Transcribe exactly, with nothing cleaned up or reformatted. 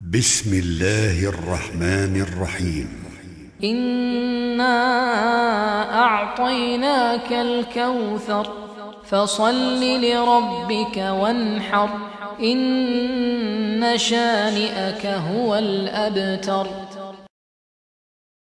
بسم الله الرحمن الرحيم. إنا أعطيناك الكوثر فصل لربك وانحر إن شانئك هو الأبتر.